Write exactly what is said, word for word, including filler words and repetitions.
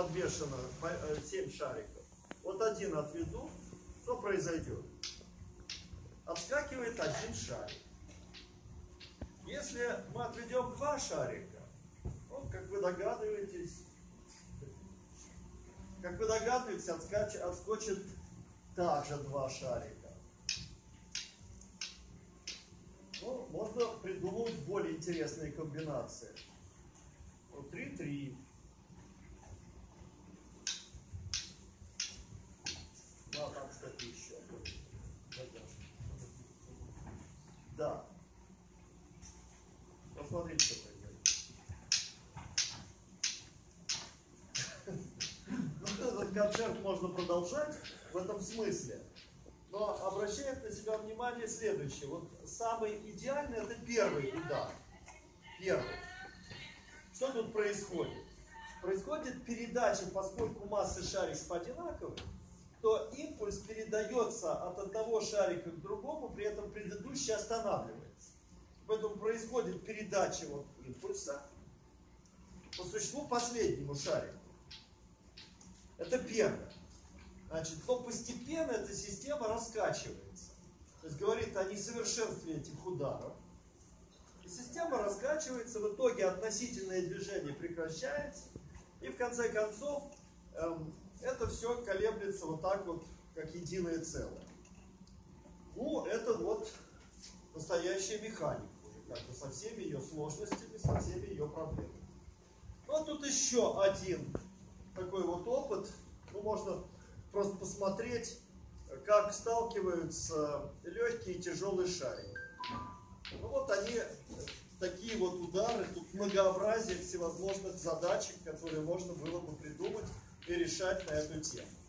подвешено семь шариков. Вот один отведу, что произойдет? Отскакивает один шарик. Если мы отведем два шарика, вот как вы догадываетесь, как вы догадываетесь, отскочит, отскочит также два шарика. Ну, можно придумывать более интересные комбинации. Вот три-три. Ну, а там, кстати, еще. Да. Посмотрите, что происходит. Этот концерт можно продолжать в этом смысле. Но обращает на себя внимание следующее. Вот самый идеальный — это первый удар. Первый. Что тут происходит? Происходит передача, поскольку массы шариков одинаковые, то импульс передается от одного шарика к другому, при этом предыдущий останавливается. Поэтому происходит передача вот импульса по существу последнему шарику. Это первое. Значит, то постепенно эта система раскачивается. То есть говорит о несовершенстве этих ударов. И система раскачивается, в итоге относительное движение прекращается. И в конце концов эм, это все колеблется вот так вот, как единое целое. Ну, это вот настоящая механика. Как бы со всеми ее сложностями, со всеми ее проблемами. Вот тут еще один такой вот опыт. Ну, можно просто посмотреть, как сталкиваются легкие и тяжелые шарики. Ну вот они, такие вот удары, тут многообразие всевозможных задачек, которые можно было бы придумать и решать на эту тему.